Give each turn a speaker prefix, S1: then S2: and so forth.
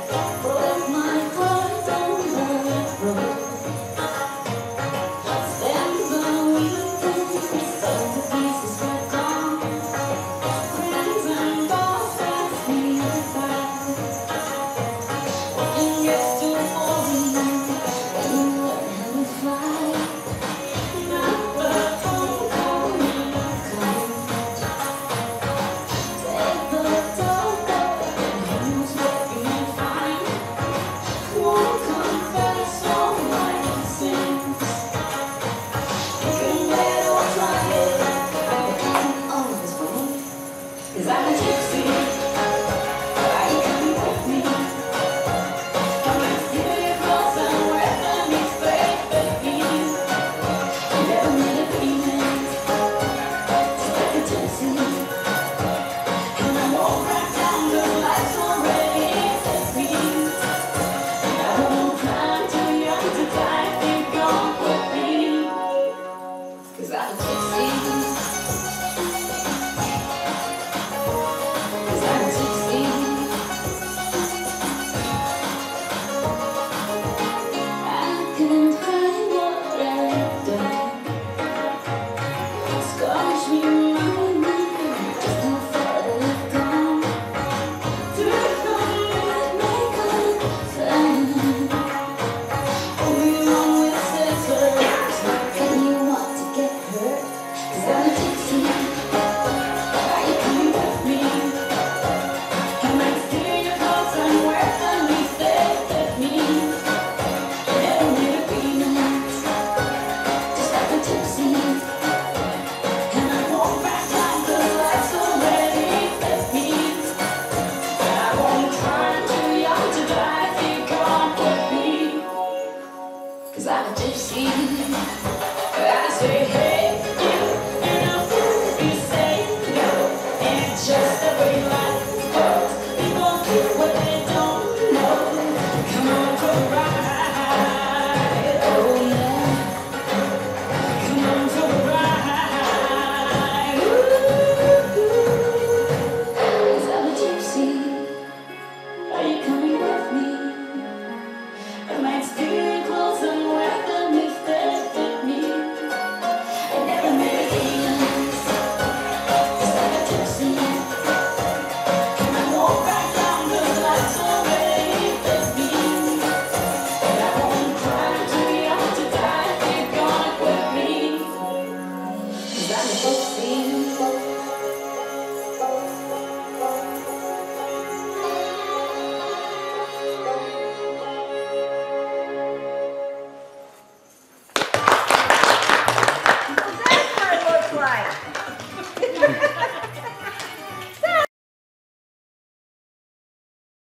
S1: But my heart don't let go. Spend the weekend, some the pieces were gone. Friends and boss asked me goodbye. Nothing gets too boring when you learn how to fly. Not the phone call when you come. Take the dog and who's working fine. Won't confess all my sins. You can let or try it. I can't always win. 'Cause I'm a gypsy. Why you come with me? Come and steal your clothes and wear them each baby. You never made a payment. Just like a gypsy. And I won't crack down the lights already set me. And I won't cry too young to die if you gone with me. 'Cause I'm a gypsy. 'Cause I'm a gypsy. I couldn't hide what I've done. Scars remind me just how far I've gone. Through the midnight confession. Oh, you always said hurt. And you want to get hurt. 'Cause I'm a gypsy. Why you coming with me? I might steal your clothes and wear them instead of me. You never made agreements. Just like a gypsy. And I won't back down 'cause life's already set me. And I won't try too young to die if you come with me. 'Cause I'm a gypsy. I say hey.